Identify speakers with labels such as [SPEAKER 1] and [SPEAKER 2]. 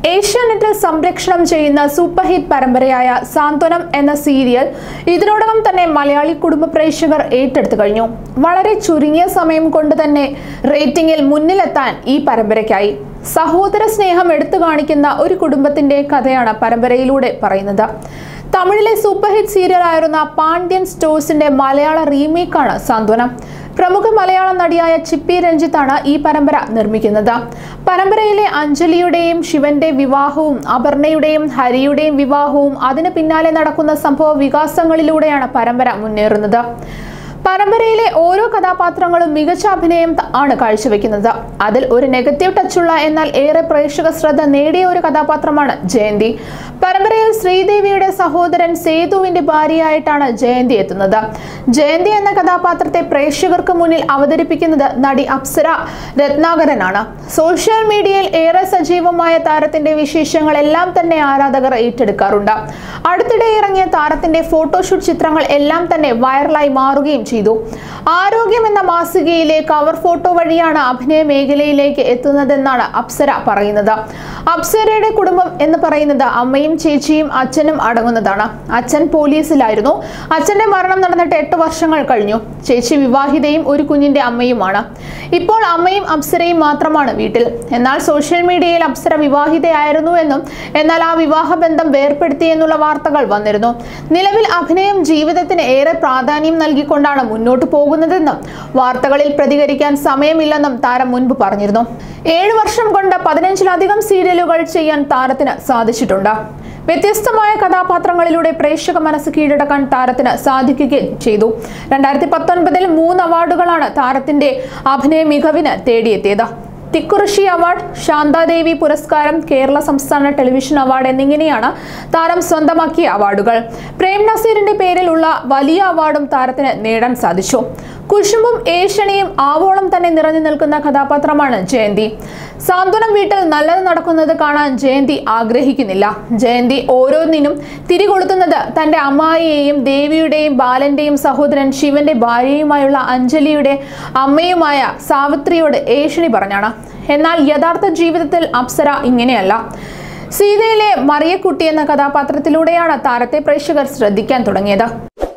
[SPEAKER 1] ഏഷ്യാനെറ്റിൽ സംപ്രേഷണം ചെയ്യുന്ന സൂപ്പർ ഹിറ്റ് പരമ്പരയായ സാന്ത്വനം എന്ന സീരിയൽ ഇതിനോടകം തന്നെ മലയാളി കുടുംബ പ്രേക്ഷകർ ഏറ്റെടുത്തു കഴിഞ്ഞു. വളരെ ചുരുങ്ങിയ സമയം കൊണ്ട് തന്നെ റേറ്റിംഗിൽ മുന്നിലെത്താൻ ഈ പരമ്പരയ്ക്കായി. സഹോദര സ്നേഹം എടുത്തു കാണിക്കുന്ന ഒരു കുടുംബത്തിന്റെ കഥയാണ് പരമ്പരയിലൂടെ പറയുന്നത്. തമിഴിലെ സൂപ്പർ ഹിറ്റ് സീരിയലായിരുന്ന പാണ്ഡ്യൻ സ്റ്റോഴ്സിന്റെ മലയാള റീമേക്കാണ് സാന്ത്വനം. പ്രമുഖ മലയാള നടിയായ ചിപ്പി രഞ്ജിത്താണ് ഈ പരമ്പര നിർമ്മിക്കുന്നത്. പരമ്പരയിലെ അഞ്ജലിയുടെയും ശിവന്റെ വിവാഹവും അപർണയുടെയും ഹരിയുടെയും വിവാഹവും അതിന് പിന്നാലെ നടക്കുന്ന സംഭവ വികാസങ്ങളിലൂടെയാണ് പരമ്പര മുന്നേറുന്നത്. പരമ്പരയിലെ ഓരോ കഥാപാത്രങ്ങളും മികച്ച അഭിനയം ആണ് കാഴ്ചവെക്കുന്നത്. അതിൽ ഒരു നെഗറ്റീവ് ടച്ചുള്ള എന്നാൽ ഏറെ പ്രേക്ഷക ശ്രദ്ധ നേടിയ ഒരു കഥാപാത്രമാണ് ജയന്തി. പരമ്പരയിൽ ശ്രീദേവിയുടെ സഹോദരൻ സേതുവിന്റെ ഭാര്യയായിട്ടാണ് ജയന്തി എത്തുന്നത്. ജയന്തി എന്ന കഥാപാത്രത്തെ പ്രേക്ഷകർക്ക് മുന്നിൽ അവതരിപ്പിക്കുന്നത് നടി അപ്സര രത്നാകരനാണ്. സോഷ്യൽ മീഡിയയിൽ ഏറെ സജീവമായ താരത്തിന്റെ വിശേഷങ്ങളെല്ലാം തന്നെ ആരാധകർ ഏറ്റെടുക്കാറുണ്ട്. അടുത്തിടെ ഇറങ്ങിയ താരത്തിന്റെ ഫോട്ടോഷൂട്ട് ചിത്രങ്ങൾ എല്ലാം തന്നെ വൈറലായി മാറുകയും ചെയ്തു. ആരോഗ്യം എന്ന മാസികയിലെ കവർ ഫോട്ടോ വഴിയാണ് അഭിനയ മേഖലയിലേക്ക് എത്തുന്നതെന്നാണ് അപ്സര പറയുന്നത്. അപ്സരയുടെ കുടുംബം എന്ന് പറയുന്നത് അമ്മയും ചേച്ചിയും അച്ഛനും അടങ്ങുന്നതാണ്. അച്ഛൻ പോലീസിലായിരുന്നു. അച്ഛന്റെ മരണം നടന്നിട്ട് 8 വർഷങ്ങൾ കഴിഞ്ഞു. ചേച്ചി വിവാഹിതയും ഒരു കുഞ്ഞിന്റെ അമ്മയുമാണ്. ഇപ്പോൾ അമ്മയും അപ്സരയും മാത്രമാണ് വീട്ടിൽ. എന്നാൽ സോഷ്യൽ മീഡിയയിൽ അപ്സര വിവാഹിതയായിരുന്നു എന്നും എന്നാൽ ആ വിവാഹബന്ധം വേർപ്പെടുത്തിയെന്നുള്ള വാർത്തകൾ വന്നിരുന്നു. നിലവിൽ അഭിനയം ജീവിതത്തിന് ഏറെ പ്രാധാന്യം നൽകിക്കൊണ്ടാണ് മുന്നോട്ട് പോകുന്നതെന്നും വാർത്തകളിൽ പ്രതികരിക്കാൻ സമയമില്ലെന്നും താരം മുൻപ് പറഞ്ഞിരുന്നു. 7 വർഷം കൊണ്ട് 15-ലധികം സീരിയലുകൾ ചെയ്യാൻ താരത്തിന് സാധിച്ചിട്ടുണ്ട്. വ്യത്യസ്തമായ കഥാപാത്രങ്ങളിലൂടെ പ്രേക്ഷക മനസ്സ് കീഴടക്കാൻ താരത്തിന് സാധിക്കുകയും ചെയ്തു. 2019 3 അവാർഡുകളാണ് താരത്തിന്റെ അഭിനയ മികവിന് തേടിയെത്തിയത്. തിക്കുറിശി അവാർഡ്, ശാന്താദേവി പുരസ്കാരം, കേരള സംസ്ഥാന ടെലിവിഷൻ അവാർഡ് എന്നിങ്ങനെയാണ് താരം സ്വന്തമാക്കിയ അവാർഡുകൾ. പ്രേം നസീറിന്റെ പേരിലുള്ള വലിയ അവാർഡും താരത്തിന് നേടാൻ സാധിച്ചു. കുശുമ്പും ഏഷണിയും ആവോളം തന്നെ നിറഞ്ഞു നിൽക്കുന്ന കഥാപാത്രമാണ് ജയന്തി. സാന്ത്വനം വീട്ടിൽ നല്ലത് നടക്കുന്നത് കാണാൻ ജയന്തി ആഗ്രഹിക്കുന്നില്ല. ജയന്തി ഓരോന്നിനും തിരികൊളുത്തുന്നത് തന്റെ അമ്മായിയെയും ദേവിയുടെയും ബാലന്റെയും സഹോദരൻ ശിവന്റെ ഭാര്യയുമായുള്ള അഞ്ജലിയുടെ അമ്മയുമായ സാവിത്രിയോട് ഏഷണി പറഞ്ഞാണ്. എന്നാൽ യഥാർത്ഥ ജീവിതത്തിൽ അപ്സര ഇങ്ങനെയല്ല. സീതയിലെ മറിയക്കുട്ടി എന്ന കഥാപാത്രത്തിലൂടെയാണ് താരത്തെ പ്രേക്ഷകർ ശ്രദ്ധിക്കാൻ തുടങ്ങിയത്.